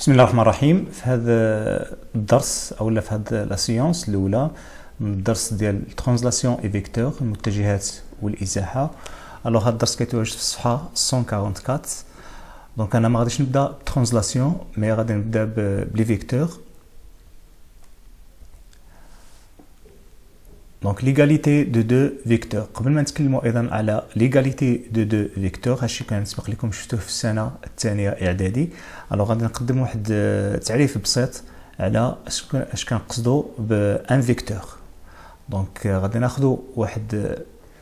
بسم الله الرحمن الرحيم. في هذا الدرس او في هذا لا سيونس الاولى من الدرس ديال ترانزلاسيون اي فيكتور المتجهات والازاحه. الوغ هذا الدرس كيتواجد في الصفحه 144. دونك انا ما غاديش نبدا بترانزلاسيون مي غادي نبدا بلي فيكتور. دونك ليغاليتي دو دو فيكتور. قبل ما نتكلموا ايضا على ليغاليتي دو دو فيكتور، هادشي كان سبق لكم شفتوه في السنه الثانيه اعدادي. الوغ غادي نقدم واحد تعريف بسيط على اش كنقصدوا بان فيكتور. دونك غادي ناخذوا واحد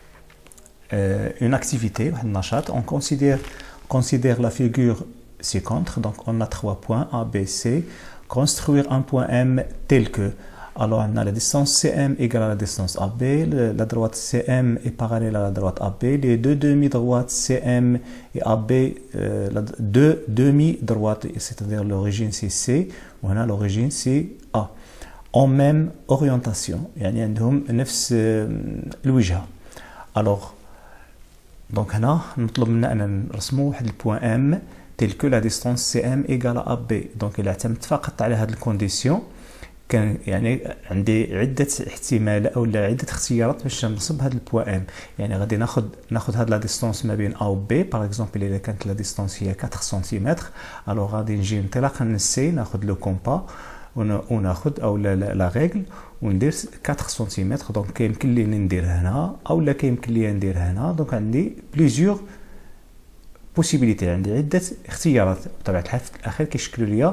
une activité, un nachat, on considère la figure ci-contre. Donc on a trois points A, B, C. Construire un point M tel que, alors on a la distance CM égale à la distance AB, la droite CM est parallèle à la droite AB, les deux demi-droites CM et AB, deux demi-droites, c'est-à-dire l'origine c'est C, on a l'origine c'est A, en même orientation, يعني عندهم نفس الوجهة. Alors donc هنا نطلب منا أن نرسمو واحد البوان ام تيل كو لا ديستونس سي ام ايكال ا بي. دونك إلا اعتمدت فقط على هاد الكونديسيون كان يعني عندي عدة احتمالات أو عدة اختيارات باش نصب هاد البوان ام. يعني غادي ناخد هاد لا ديستونس ما بين ا و بي. باغ اكزومبل إلا كانت لا ديستونس هي 4 سنتيمتر، الوغ غادي نجي انطلاقا من السي ناخد لو كومبا وناخد او لا ريغل وندير 4 سنتيمتر. دونك كيمكن لي ندير هنا او لا كيمكن لي ندير هنا. دونك عندي بليزيور بوسيبيليتي، عندي عده اختيارات. بطبيعه الحال في الاخير كيشكلوا لي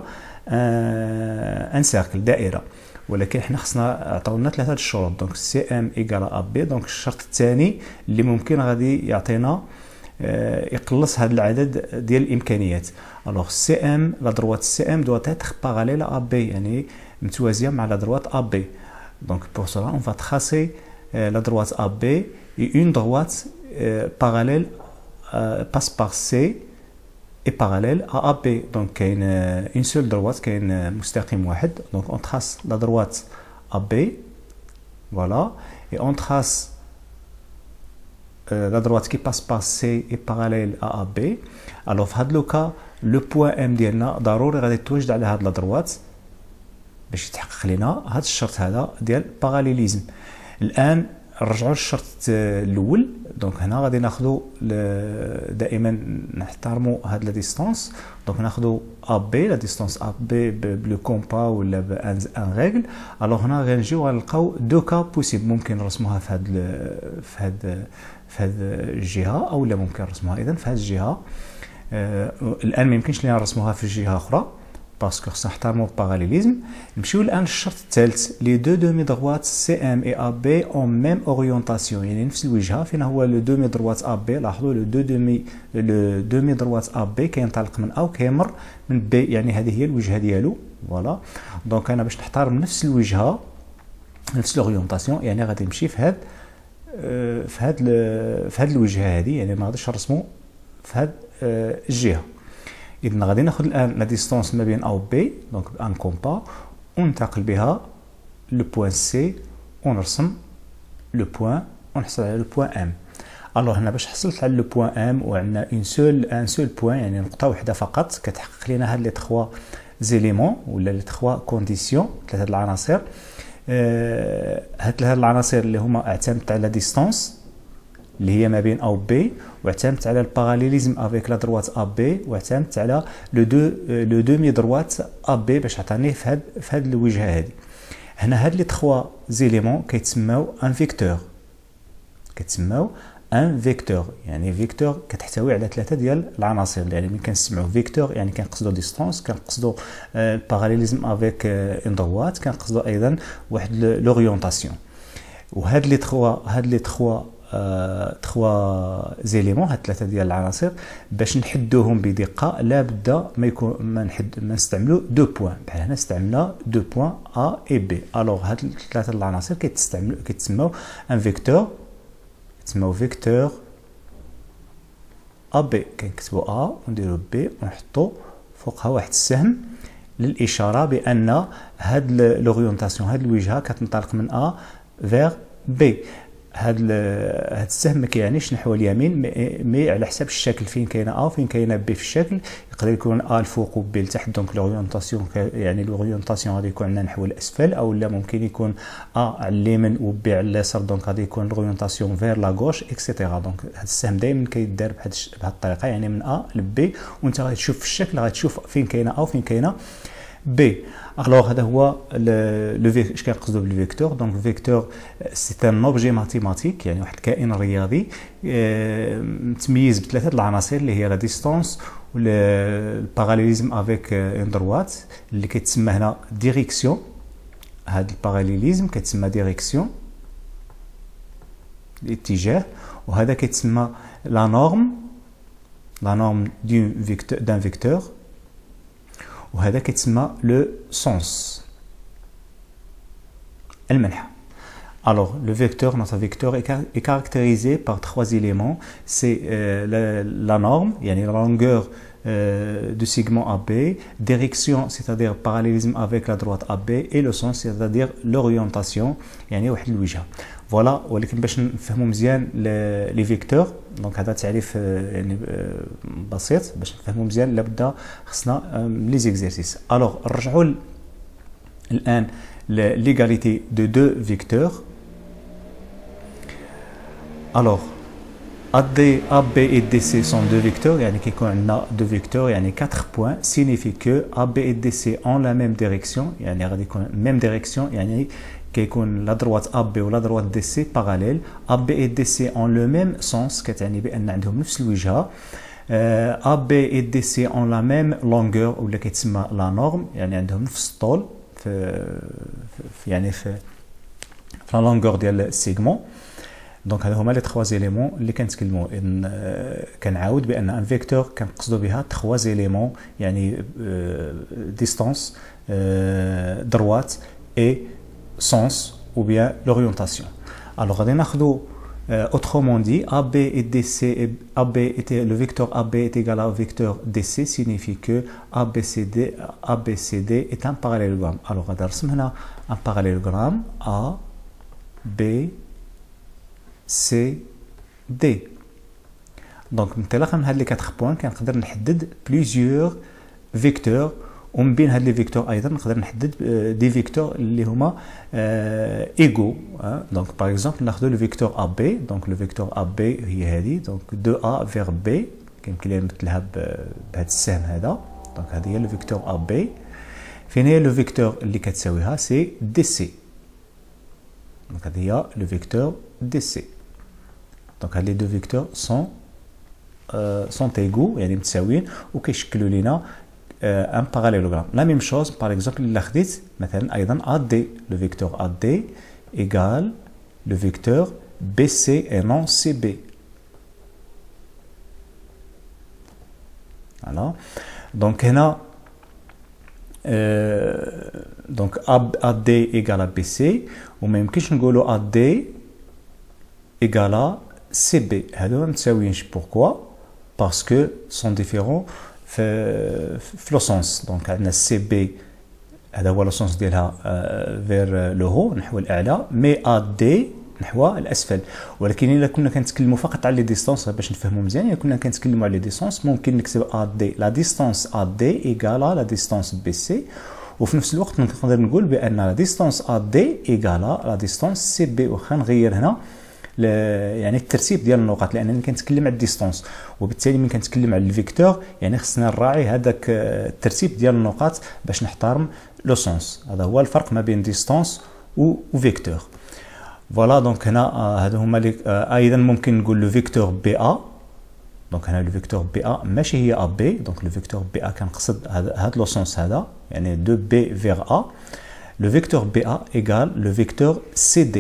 ان سيركل دائره، ولكن حنا خصنا عطاونا ثلاثه الشروط. دونك سي ام ايكال ا بي. دونك الشرط الثاني اللي ممكن غادي يعطينا يقلص هذا العدد ديال الامكانيات. الوغ سي ام لا دروات سي ام دوات اتر باراليل ا بي، يعني متوازيه مع لا دروات ا بي. دونك بور سولا اون فا تراسي لا دروات ا بي اي اون دروات باراليل باس بار سي اي باراليل ا بي. دونك كاين اون سول دروات، كاين مستقيم واحد. دونك اون تراس لا دروات ا بي فوالا اي اون تراس la droite qui passe par C est parallèle à AB. Alors في هذا لو كا لو بوان ام ديالنا ضروري غادي يتواجد على هاد لا دروات باش يتحقق لنا هاد الشرط هذا ديال باراليليزم. الان نرجعوا للشرط الاول. دونك هنا غادي ناخذوا دائما نحترموا هاد لا ديستونس. دونك ناخذوا ا بي لا ديستونس ا بي بلو كومبا ولا بان ريغل. الوغ هنا غنجيو غنلقاو دو كا بوسيبل، ممكن نرسموها في هاد الجهه او لا ممكن نرسموها اذا في هاد الجهه. الان ما يمكنش لينا نرسموها في جهه اخرى باسكو خصنا نحترموا الباراليليزم. نمشيو الان للشرط الثالث، لي دو دومي دروات سي ام اي ا بي اون ميم اورينتاسيون، يعني نفس الوجهه. فين هو لو دومي دروات ا بي؟ لاحظوا لو دومي دروات ا بي كينطلق من ا وكيمر من بي، يعني هذه هي الوجهه ديالو فوالا. دونك انا باش نحترم نفس الوجهه نفس الاورينتاسيون يعني غادي نمشي في هاد الوجهه هذه، يعني ما غاديش نرسمو في هاد الجهه. اذا غادي ناخذ الان لا ديستونس ما بين ا و بي، دونك ان كومبا وننتقل بها لو بوين سي ونرسم لو بوين ونحصل على لو بوين ام. الوغ هنا باش حصلت على لو بوين ام وعندنا ان سول بوين، يعني نقطه واحده فقط كتحقق لنا هاد لي 3 زيليمون ولا لي 3 كونديسيون، ثلاثه العناصر. هاد العناصر اللي هما اعتمدت على ديستونس اللي هي ما بين ا و بي، واعتمدت على الباراليليزم افيك لا دروات ا بي، واعتمدت على لو دومي دروات ا بي باش عطاني في هاد الوجهه هذه. هنا هاد لي 3 زيليمون كيتسماو ان فيكتور، ان فيكتور. يعني فيكتور كتحتوي على 3 ديال العناصر. يعني ملي كنسمعوا فيكتور يعني كنقصدوا ديستونس، كنقصدوا باراليليزم افيك ان دروات، كنقصدوا ايضا واحد لورينتاسيون. وهاد لي 3 زيليمون، هاد 3 ديال العناصر باش نحدوهم بدقه لابد ما نستعملوا دو بوين. بحال هنا استعملنا دو بوين ا اي بي. الوغ هاد 3 العناصر كيتسموا ان فيكتور، كيتسموا فيكتور ا بي. كنكتبوا ا ونديروا بي ونحطوا فوقها واحد السهم للاشاره بان هاد لورينتاسيون هاد الوجهه كتنطلق من ا فيغ بي. هاد السهم ما كيعنيش نحو اليمين، مي على حساب الشكل، فين كاينه ا وفين كاينه بي في الشكل. يقدر يكون ا الفوق و بي لتحت، دونك لورينتاسيون يعني لورينتاسيون غادي يكون عندنا نحو الاسفل، او لا ممكن يكون ا على اليمين و بي على اليسار، دونك غادي يكون لورينتاسيون فير لا غوش اكسيتيرا. دونك هاد السهم دائما كيدار بهاد الطريقه، يعني من ا لبي، وانت غادي تشوف في الشكل غادي تشوف فين كاينه ا وفين كاينه بي. الوغ هذا هو اش كنقصدوا بالفيكتور. دونك الفيكتور سي ان اوبجي ماتيماتيك، يعني واحد الكائن رياضي متميز بثلاثه العناصر اللي هي لا ديستانس والباراليليزم افيك ان دروات، اللي كيتسمى هنا ديريكسيون. هذا الباراليليزم كيتسمى ديريكسيون الاتجاه، وهذا كيتسمى لا نورم دان فيكتور، وهذا كيتسمى لو سونس المنحة. Alors, notre vecteur est caractérisé par trois éléments. C'est la norme, yani la longueur du segment AB, direction, c'est-à-dire parallélisme avec la droite AB, et le sens, c'est-à-dire l'orientation, yani واحد الوجهة. فوالا. ولكن باش نفهموا مزيان لي فيكتور، دونك هذا تعريف يعني بسيط. باش نفهموا مزيان لابد خصنا لي زيكزيرسيس. الوغ نرجعوا الان ليغاليتي دو دو فيكتور. الوغ AB et DC sont deux vecteurs, يعني كيكون عندنا deux vecteurs يعني 4 points signifie que AB et DC ont la même direction, يعني غادي يكون même direction، يعني كيكون لا دروات AB ولا دروات DC parallèle. AB et DC ont le même sens، كتعني بان عندهم نفس الوجهه. AB et DC ont la même longueur، ولا كيتسمى لا نورم، يعني عندهم نفس الطول يعني في لا لونغور ديال السيغمون. دونك هادو هما لي 3 زيليمون اللي كنتكلموا. كنعاود بان ان فيكتور كنقصدوا بها 3 زيليمون، يعني ديستانس، دروات، اي سونس ou bien l'orientation. Alors, autrement dit, AB et DC, le vecteur AB est égal au vecteur DC, signifie que ABCD est un parallélogramme. Alors, on va un parallélogramme A, B, C, D. Donc, من هاد لي 4 بوين كنقدر نحدد plusieurs vecteurs، ومن بين هاد لي فيكتور ايضا نقدر نحدد دي فيكتور اللي هما ايغو. دونك باغ اكزومبل ناخذ لو فيكتور ا بي. دونك لو فيكتور ا بي هي هذه، دونك 2 ا فيغ بي، كيمكن لي نمثلها بهذا السهم هذا. دونك هذه هي لو فيكتور ا بي. فين هي لو فيكتور اللي كتساويها؟ سي دي سي. دونك هذه هي لو فيكتور دي سي. دونك هاد لي دو فيكتور سون ايغو، يعني متساويين، وكيشكلوا لينا un parallélogramme. La même chose, par exemple, il a dit, maintenant, AD, le vecteur AD égale le vecteur BC et non CB. Voilà. Donc, donc AD égale à BC, ou même que je ne AD égale à CB. Pourquoi? Parce que sont différents في لو سونس. دونك عندنا سي بي هذا هو لو سونس ديالها فير لو هو نحو الاعلى، مي ا دي نحو الاسفل. ولكن الا كنا كنتكلموا فقط على لي ديستونس باش نفهموا مزيان، الا كنا كنتكلموا على لي ديستونس ممكن نكتب ا دي، لا ديستونس ا دي ايغالا لا ديستونس بي سي، وفي نفس الوقت نقدر نقول بان لا ديستونس ا دي ايغالا لا ديستونس سي بي. واخا نغير هنا يعني الترتيب ديال النقط، لانني كنتكلم على الديستونس، وبالتالي ملي كنتكلم على الفيكتور يعني خصنا نراعي هذاك الترتيب ديال النقاط باش نحترم لو سونس. هذا هو الفرق ما بين ديستونس وفيكتور. فوالا. دونك هنا هادو هما ايضا ممكن نقول لو فيكتور بي ا. دونك هنا لو فيكتور بي ا ماشي هي ا بي. دونك لو فيكتور بي ا كنقصد هاد لو سونس هذا، يعني دو بي فيغ ا. لو فيكتور بي ا ايغال لو فيكتور سي دي.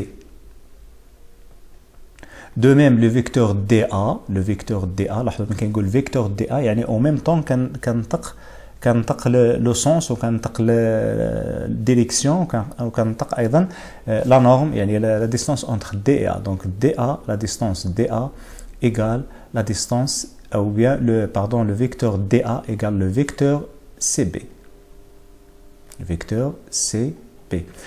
De même, le vecteur DA, لاحظوا ملي كنقول فيكتور DA يعني او ميم طون كنطق لو سونس، وكنطق الديريكسيون، وكنطق ايضا لا نورم، يعني لا ديستونس اونتر دي ا. دونك دي ا، لا ديستونس دي ا ايغال لا ديستونس او bien le vecteur DA égale le vecteur CB. Le vecteur CB.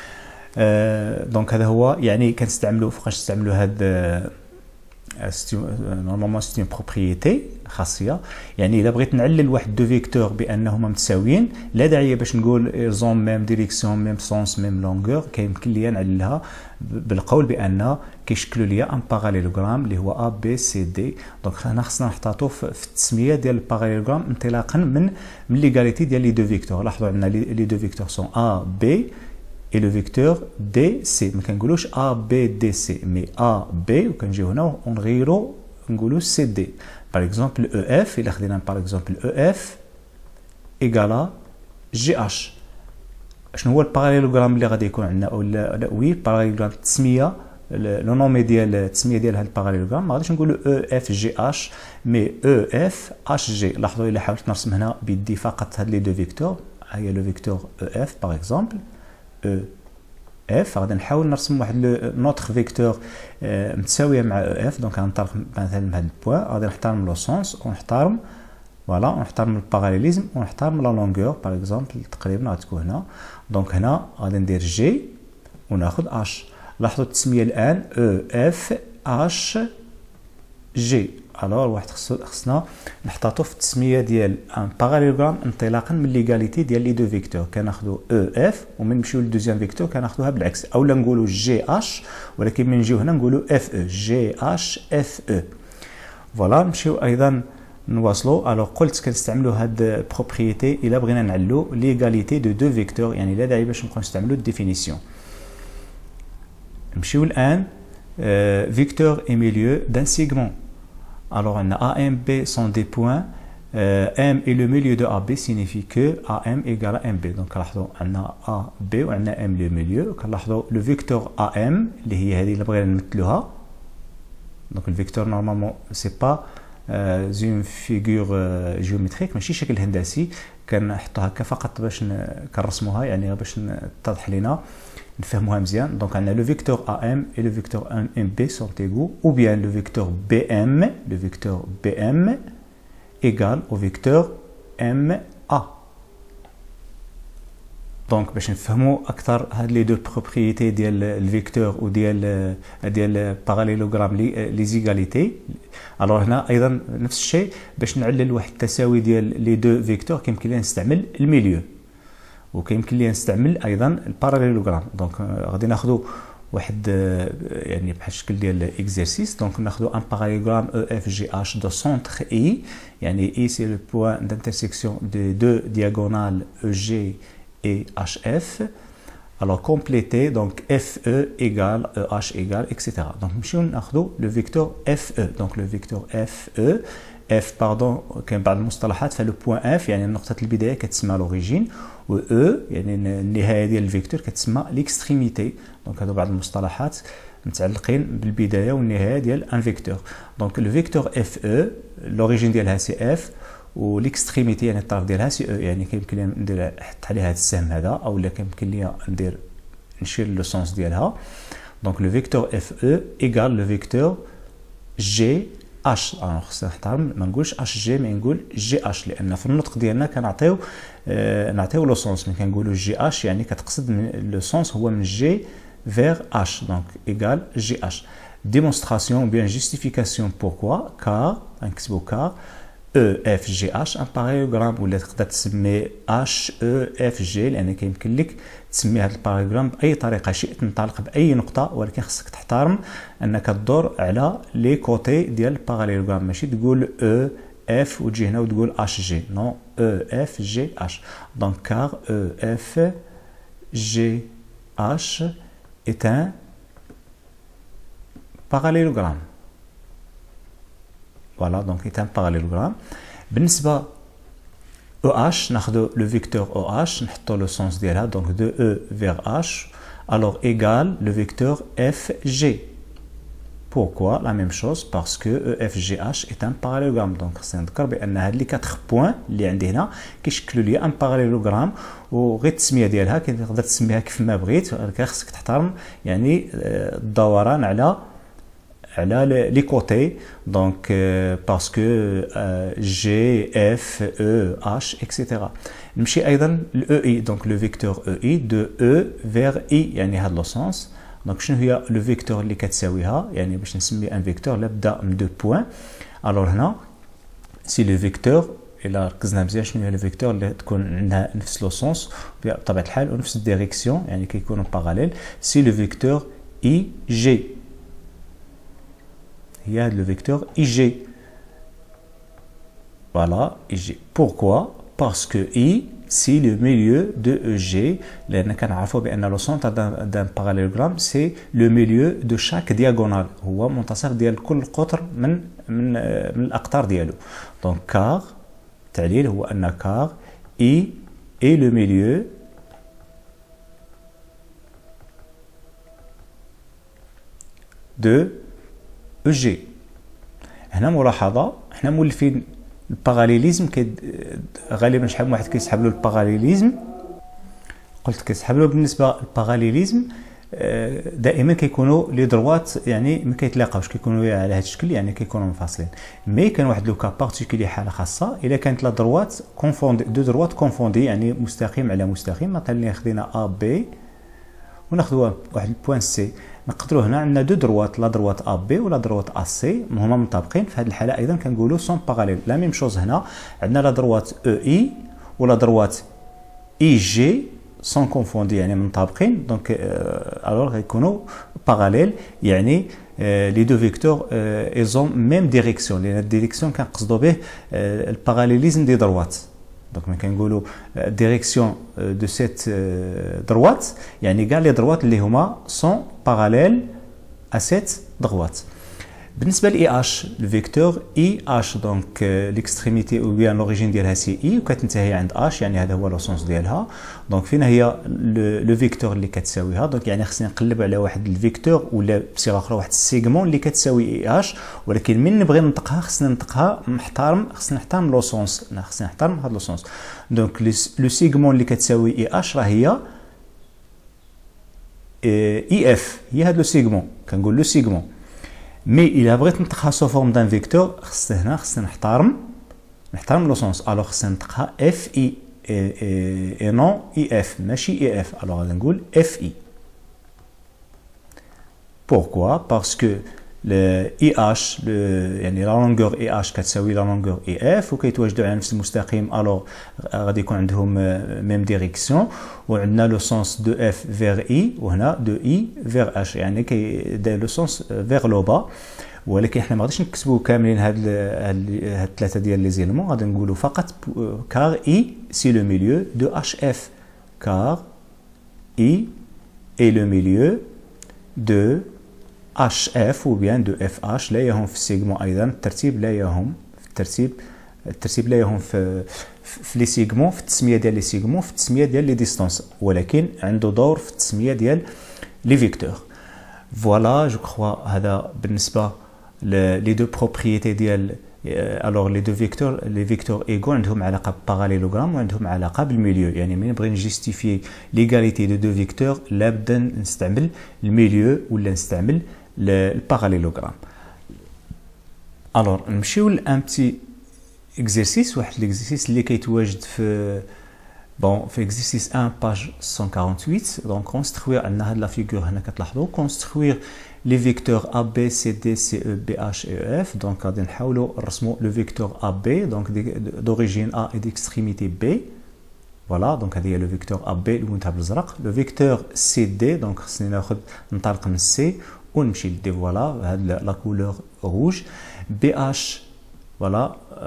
دونك هذا هو يعني كنستعملوا فوقاش نستعملوا هاد نورمالمون سيت اون بروبريتي خاصيه. يعني الا بغيت نعلل واحد دو فيكتور بانهما متساويين لا داعي باش نقول زون ميم ديريكسيون ميم سونس ميم لونغور، كيمكن ليا نعللها بالقول بان كيشكلوا ليا ان باراليلوغرام اللي هو ا بي سي دي. دونك هنا خصنا نحتاطوا في التسميه ديال الباراليلوغرام انطلاقا من ليغاليتي ديال لي دو فيكتور. لاحظوا عندنا لي دو فيكتور سون ا بي et le vecteur DC. ما كنقولوش A B D C mais A B وكنجيو هنا ونغيروا نقولوا CD. par exemple EF إلا خدينا par exemple EF égale GH. شنو هو الباراليلوغرام اللي غادي يكون عندنا ولا وي باراليلوغرام التسميه لو نومي ديال التسميه ديال هذا الباراليلوغرام ما غاديش نقولوا EF GH mais EF HG. لاحظوا الا حاولت نرسم هنا بيدي فقط هاد لي دو فيكتور، ها هي لو فيكتور EF par exemple اف، غادي نحاول نرسم واحد نوتر فيكتور متساويه مع اف. دونك غنطلق مثلا من هذا البوان، غادي نحترم لو سونس ونحترم فوالا ونحترم الباراليليزم ونحترم لا لونغور باغ اكزومبل تقريبا غتكون هنا. دونك هنا غادي ندير جي وناخذ اش. لاحظوا التسميه الان او اف اش جي. الوغ واحد خصنا نحطاطو في التسميه ديال ان باراليلوغرام انطلاقا من ليغاليتي ديال لي دو فيكتور. كناخذوا او اف ومن نمشيو للدوزيام فيكتور كناخذوها بالعكس، اولا نقولوا جي اش ولكن من نجيو هنا نقولوا اف او جي اش اف او. فوالا نمشيو ايضا نواصلوا. الوغ قلت كنستعملوا هاد بروبريتي الا بغينا نعلو ليغاليتي دو دو فيكتور، يعني لا داعي باش نبقاو نستعملوا الديفينيسيون. نمشيو الان فيكتور اي ميليو دان سيغمون. Alors, on a AMB sont des points. M et le milieu de AB signifie que AM égale à MB. Donc, on a AB ou on a M le milieu. Le vecteur AM, donc le vecteur normalement, c'est pas une figure géométrique, mais شكل هندسي كنحطوها هكا فقط باش كنرسموها، يعني باش تتضح لنا نفهموها مزيان. دونك عندنا لو فيكتور AM et le vecteur MB sont égaux, ou bien le vecteur BM égale au vecteur MA. دونك باش نفهموا اكثر هاد لي دو بروبريتي ديال الفيكتور وديال باراليلوغرام لي زيغاليتي. الوغ هنا ايضا نفس الشيء باش نعلل واحد التساوي ديال لي دو فيكتور كيمكن لينا نستعمل الميليو وكيمكن لينا نستعمل ايضا الباراليلوغرام. دونك غادي ناخذوا واحد يعني بحال الشكل ديال اكزرسيس. دونك ناخذوا ان باراليلوغرام او اف جي اش دو سونتر اي، يعني اي سي لو بوين دانترسيكسيون دي دو دياغونال او جي et HF. Alors compléter, donc FE égale EH égale, etc. Donc nous avons le vecteur FE. Donc le vecteur FE, F pardon, كاين بعض المصطلحات فلو بوين F يعني نقطة البداية كتسمى l'origine، و E يعني النهاية ديال الفيكتور كتسمى l'extrémité. دونك هادو بعض المصطلحات متعلقين بالبداية والنهاية ديال ان فيكتور. دونك لو فيكتور FE l'origine ديالها سي F والاكستريميتي يعني الطرف ديالها سي او، يعني كيمكن لي ندير نحط عليها هذا السهم هذا، او لا كيمكن لي ندير نشير لو سونس ديالها. دونك لو فيكتور اف او ايغال لو فيكتور جي اش. خصنا نحترم ما نقولش اش جي مي نقول جي اش، لان في النطق ديالنا كنعطيو لو سونس. ملي كنقولوا جي اش يعني كتقصد لو سونس هو من جي فيغ اش. دونك ايغال جي اش. ديمونستراسيون بيان جوستيفيكاسيون بوركوا كار نكتبوا كار EFGH ان باراليلوغرام، ولا تقدر تسمي HEFG لان كيمكن لك تسمي هذا الباراليلوغرام باي طريقه شئت، تنطلق باي نقطه، ولكن خصك تحترم انك تدور على لي كوتي ديال الباراليلوغرام، ماشي تقول EF وتجي هنا وتقول HG. نو EFGH. دونك كار EFGH est un parallélogramme. Voilà, donc c'est un parallélogramme. بالنسبة EH ناخذ le vecteur OH نحطو le sens ديالها donc de E vers H alors égale le vecteur FG. Pourquoi la même chose? Parce que EFGH est un parallélogramme. donc خصنا نذكر بان هاد لي 4 بوين اللي عندي هنا كيشكلوا لي ان باراليلوغرام، وغير التسميه ديالها كتقدر تسميها كيف ما بغيت، ولكن خصك تحترم يعني الدوران على على لي كوتي دونك باسكو جي اف او اش اكسيتيرا. نمشي ايضا لاو اي دونك لو فيكتور او اي دو او فيغ اي يعني هذا لو سونس. دونك شنو هي لو فيكتور اللي كتساويها يعني باش نسمي ان فيكتور لابدا من دو بوين. الوغ هنا سي لو فيكتور الا ركزنا مزيان شنو هي لو فيكتور اللي تكون عندها نفس لو سونس بطبيعه الحال ونفس الديريكسيون يعني كيكونوا باراليل. سي لو فيكتور اي جي هي هذا لو فيكتور اي جي. فوالا اي جي. بوركوا باسكو اي سي لو ميليو دو او جي لان كنعرفوا بان لو سونتر دان باراليلوغرام سي لو ميليو دو شاك دياغونال هو منتصف ديال كل قطر من الاقطار ديالو. دونك كار التعليل هو ان كار اي اي لو ميليو دو او جي. هنا ملاحظه حنا مولفين الباراليليزم غالبا شحال من واحد كيسحب له الباراليليزم قلت كيسحب له بالنسبه للباراليليزم دائما كيكونوا لي دروات يعني ما كيتلاقاوش كيكونوا على هذا الشكل يعني كيكونوا منفصلين. مي كان واحد لو كا بارتيكولي حاله خاصه الا كانت لا دروات كونفوندي دو دروات كونفوندي يعني مستقيم على مستقيم. مثلا خدينا ا بي وناخذوا واحد البوين سي نقدروا هنا عندنا دو دروات لا دروات ا بي ولا دروات ا سي هما مطابقين. في هذه الحاله ايضا كنقولوا سون باراليل. لا ميم شوز هنا عندنا لا دروات او اي ولا دروات اي جي سون كونفوندي يعني مطابقين. دونك الوغ غيكونوا باراليل يعني لي دو فيكتور ايزون ميم ديريكسيون لان الديريكسيون كنقصدوا به الباراليليزم دي دروات. دونك ملي كنقولوا ديريكسيون دو سيت دروات يعني كاع لي دروات اللي هما سون باراليل ا سيت دروات. بالنسبه لاي اش الفيكتور اي اش دونك ليكستريميتي او بيان لوريجين ديالها سي اي وكتنتهي عند اش يعني هذا هو لو سونس ديالها. دونك فين هي لو فيكتور اللي كتساويها. دونك يعني خصني نقلب على واحد الفيكتور ولا بصيغه اخرى واحد السيغمون اللي كتساوي اي اش ولكن من نبغي ننطقها خصني ننطقها خصني نحترم لو سونس خصني نحترم هذا لو سونس. دونك لو سيغمون اللي كتساوي اي اش راه هي اي اف هي هذا لو سيغمون كنقول لو سيغمون. مي الا بغيت نطقها سو فورم دان فيكتور خصني نحترم لو سونس. الوغ خصني نطقها اف اي اي نون اي اف ماشي اي اف. الوغ غادي نقول اف اي. بوركوا باسكو اي اش يعني لا لونغور اي اش كتساوي لا لونغور اي اف وكيتواجدوا على نفس المستقيم. الوغ غادي يكون عندهم ميم ديريكسيون وعندنا لو سونس دو اف فيغ اي وهنا دو اي فيغ اش يعني كيدير لو سونس فيغ لو با. ولكن حنا ما غاديش نكتبوا كاملين هاد الثلاثه ديال لي زيلمون غادي نقولوا فقط كار اي سي لو ميليو دو اش اف كار اي اي لو ميليو دو اش اف ou bien de اف اش. لا يهم في السيغمون ايضا الترتيب لا يهم في الترتيب لا يهم في لي سيغمون في التسميه ديال لي سيغمون في التسميه ديال لي ديستانس ولكن عنده دور في التسميه ديال لي فيكتور. فوالا جو كخوا هذا بالنسبه لي دو بروبريتي ديال الوغ لي دو فيكتور. لي فيكتور ايغو عندهم علاقه بباراليلوغرام وعندهم علاقه بالميليو يعني ملي نبغي نجيستيفي ليغاليتي دو فيكتور لابد نستعمل الميليو ولا نستعمل الباراليلوغرام. الوغ نمشيو لان بتي اكزرسيس واحد ليكزرسيس اللي كيتواجد في في exercice 1 page 148. donc construire عندنا هاد لا فيغور هنا كتلاحظوا construire les vecteurs AB CD CE BH et EF. donc غادي نحاولوا نرسموا le vecteur AB donc d'origine A et d'extrémité B. voilà donc هذه هي le vecteur AB اللي متها بالازرق. le vecteur CD donc خصني ناخذ ننطلق من C ونمشي لدي. فوالا هاد لا كولور روج. BH voilà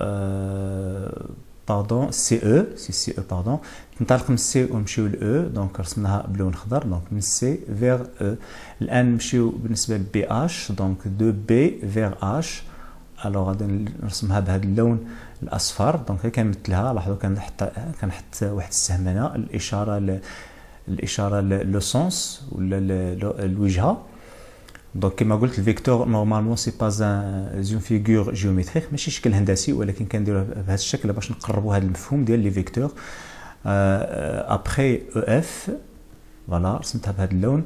pardon CE c'est CE pardon ننطلق من C ونمشيو ل E دونك رسمناها بلون خضر دونك من C vers E. الان نمشيو بالنسبه ل BH دونك دو B vers H. الوغ غادي نرسمها بهذا اللون الاصفر دونك كنمثلها. لاحظوا كنحط واحد السهم هنا الاشاره لو سونس ولا الوجهه. دونك كما قلت الفيكتور نورمالمون سي با اون فيغور جيومتريك ماشي شكل هندسي ولكن كنديروه بهذا الشكل باش نقربوا هذا المفهوم ديال لي فيكتور. ابخي او اف فوالا رسمتها بهذا اللون.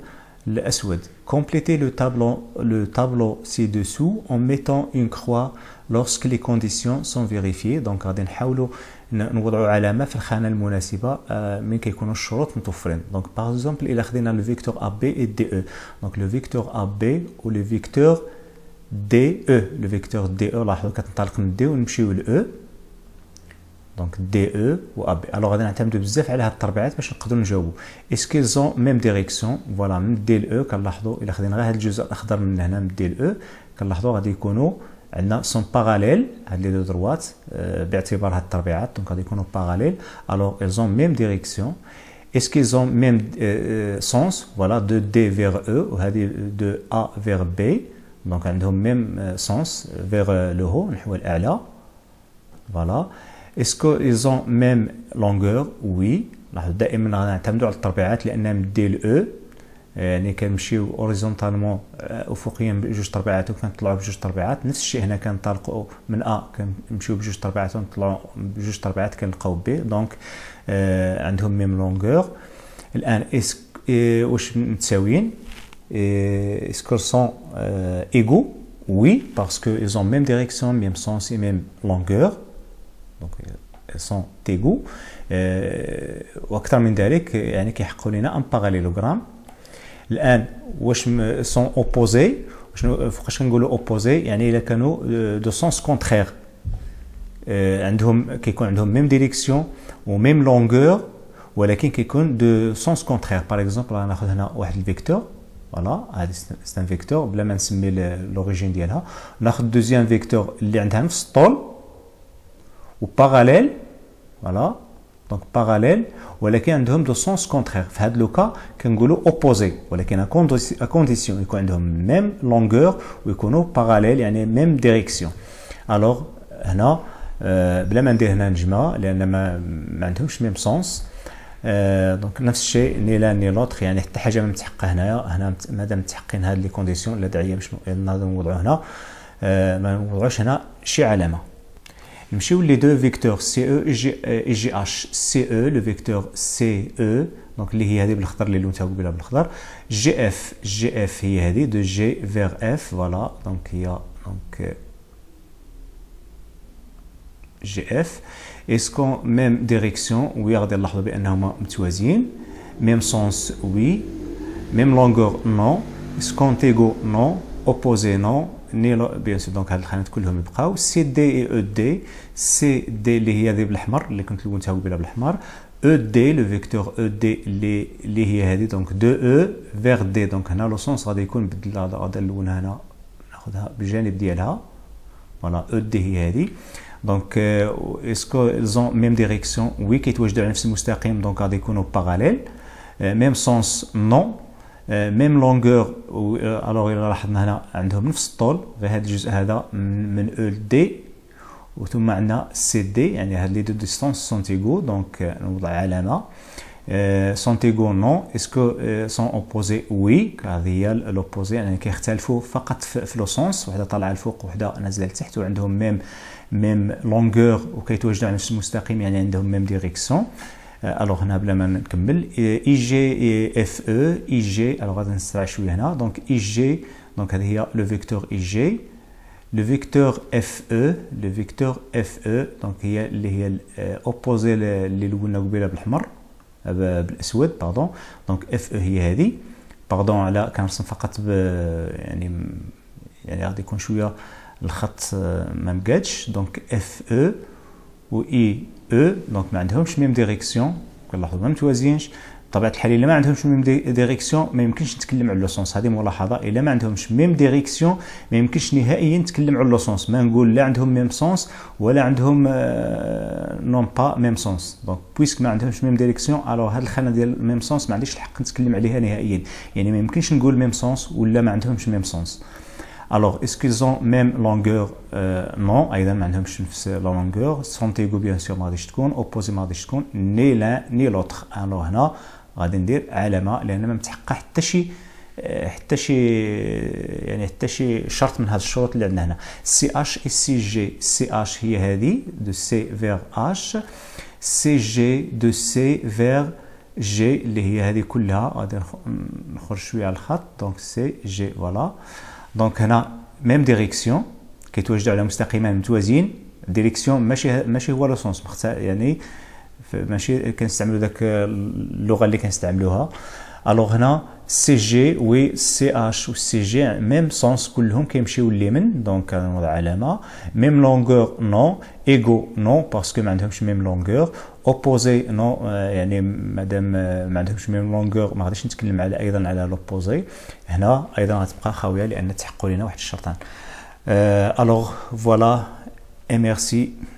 الأسود. Complétez le tableau ci-dessous en mettant une croix lorsque les conditions sont vérifiées. Donc غادي نحاولوا نوضعوا علامة في الخانة المناسبة من كيكونوا الشروط متوفرين. Donc par exemple إلا خدينا le vecteur AB et DE. Donc le vecteur AB ou le vecteur DE. Le vecteur DE لاحظوا كتنطلق من D ونمشيو ل E. Donc DE ou AB. Alors غادي نعتمدوا بزاف على هاد التربيعات باش نقدروا نجاوبوا. Est-ce qu'ils ont même direction؟ Voilà من D ل E كنلاحظوا إلا خدينا غير هاد الجزء الأخضر من هنا من D ل E كنلاحظوا غادي يكونوا عندنا سون باراليل هاد لي دو دروات باعتبار هاد التربيعات. دونك غادي يكونوا باراليل. Alors ils ont même direction. Est-ce qu'ils ont même sens؟ Voilà de D vers E وهذه de A vers B. Donc عندهم même sens vers le haut نحو الأعلى. Voilà. Est-ce qu'ils ont même longueur؟ Oui. لاحظوا دائما غنعتمدوا على التربيعات لأنها من D ل E. يعني كنمشيو اوريزونتالمون افقيا بجوج تربيعات وكنطلعوا بجوج تربيعات. نفس الشيء هنا كنطلقوا من A كنمشيو بجوج تربيعات ونطلعوا بجوج تربيعات كنلقاو B. دونك عندهم ميم لونغور. الآن واش متساويين؟ Est-ce qu'ils sont égaux؟ Oui, parce qu'ils ont même direction, même sens et même longueur. Donc ils sont égaux. واكثر من ذلك يعني كيحققوا لنا ان باراليلوغرام. الان واش سون اوبوزي؟ فوقاش كنقولوا اوبوزي يعني الا كانوا دو سونس كونترير عندهم كيكون عندهم ميم ديريكسيون وميم لونغور ولكن كيكون دو سونس كونترير. باغ اكزومبل غناخذ هنا واحد الفيكتور. فوالا هذا سي ان فيكتور بلا ما نسمي لوريجين ديالها. ناخذ دوزيام فيكتور اللي عندها نفس الطول وباراليل. فوالا دونك باراليل ولكن عندهم دو سونس كونترير. في هذا لوكا كنقولوا اوبوزي ولكن ا كونديسيون يكون عندهم ميم لونغور ويكونوا باراليل يعني ميم ديريكسيون. الوغ هنا بلا ما ندير هنا نجمه لان ما عندهمش ميم سونس. دونك نفس الشيء ني لان ني لوتر يعني حتى حاجه ما متحققه هنا مادام متحققين هاد لي كونديسيون لا داعيه باش نوضعوا هنا ما نوضعوش هنا شي علامه. نمشيو لي دو فيكتور سي او اي جي اش. سي او لو فيكتور سي او دونك اللي هي هذه بالاخضر اللي لونتها قبيله بالاخضر. جي اف هي هذه دو جي فيغ اف. فوالا دونك هي دونك جي اف. اسكو ميم ديريكسيون؟ وي غادي نلاحظوا بانهما متوازيين. ميم سونس؟ وي. ميم لونغور؟ نو. اسكونتيغو؟ نو. اوبوزي؟ نو. ني بيان سور. دونك هاد الخانات كلهم يبقاو. سي دي اي او دي. سي دي اللي هي هذه بالاحمر اللي كنت لونتها قبيله بالاحمر. او دي لو فيكتور او دي اللي هي هذه دونك دو او فيغ دي. دونك هنا لو سونس غادي يكون بدل غادي نلونها هنا ناخذها بالجانب ديالها. فوالا او دي هي هذه. دونك اسكو ils ont même direction؟ وي كيتواجدوا على نفس المستقيم دونك غادي يكونوا باراليل. ميم سونس؟ نو. ميم لونغور؟ الوغ الا لاحظنا هنا عندهم نفس الطول غير هذا الجزء هذا من او دي وثم عندنا سي دي يعني هاد لي دو ديستونس سون ايغو. دونك نوضع علامه. سون ايغو؟ نو. اسكو سون اوبوزي؟ وي. هذه هي لوبوزي يعني كيختلفوا فقط في لو سونس. وحده طالعه الفوق وحده نازله لتحت وعندهم ميم لونغور وكيتواجدوا على نفس المستقيم يعني عندهم ميم ديريكسيون. الوغ هنا بلا ما نكمل اي جي اف او. اي جي الوغ غادي نسرع شويه هنا. دونك اي جي دونك هذه هي لو فيكتور اي جي. لو فيكتور اف او. لو فيكتور اف او دونك هي اللي هي اوبوزي اللي لونا قبيله بالاحمر بالاسود باردون. دونك اف او هي هذه. باردون على كنرسم فقط يعني غادي يكون شويه الخط ما مقادش. دونك اف او و اي او دونك ما عندهمش ميم ديريكسيون كنلاحظوا ما متوازيينش. بطبيعه الحال الا ما عندهمش ميم ديريكسيون ما يمكنش نتكلم على لو سونس. هذه ملاحظه الا ما عندهمش ميم ديريكسيون ما يمكنش نهائيا نتكلم على لو سونس. ما نقول لا عندهم ميم سونس ولا عندهم نون با ميم سونس. دونك بويسك ما عندهمش ميم ديريكسيون الوغ هذه الخانه ديال ميم سونس ما عنديش الحق نتكلم عليها نهائيا. يعني ما يمكنش نقول ميم سونس ولا ما عندهمش ميم سونس. Alors, est-ce qu'ils ont même longueur؟ Non, أيضا ما عندهمش نفس لا longueur. sont égaux bien sûr ما غاديش تكون. opposé ما غاديش تكون. ni l'un ni l'autre. Alors هنا غادي ندير علامة لأن ما متحقق حتى شي شرط من هذه الشروط اللي عندنا هنا. سي اش et سي جي. سي اش هي هذه de C vers H. سي جي de C vers جي اللي هي هذه كلها. غادي نخرج شويه على الخط. دونك سي جي فوالا. دونك هنا ميم ديريكسيون كيتواجدوا على مستقيمين متوازيين. ديريكسيون ماشي هو لو سونس، يعني ماشي كنستعملوا داك اللغه اللي كنستعملوها. الوغ هنا سي جي و سي اش و سي جي ميم سونس كلهم كيمشيو لليمن. دونك كنوضع علامه. ميم لونغور نو، ايغو نو باسكو ما عندهمش ميم لونغور. اوبوزي نو، يعني مادام ما عندهمش ميم لونغور ما غاديش نتكلم على ايضا على لوبوزي. هنا ايضا غتبقى خاويه لان تحققوا لنا واحد الشرطان. الوغ فوالا اي ميرسي.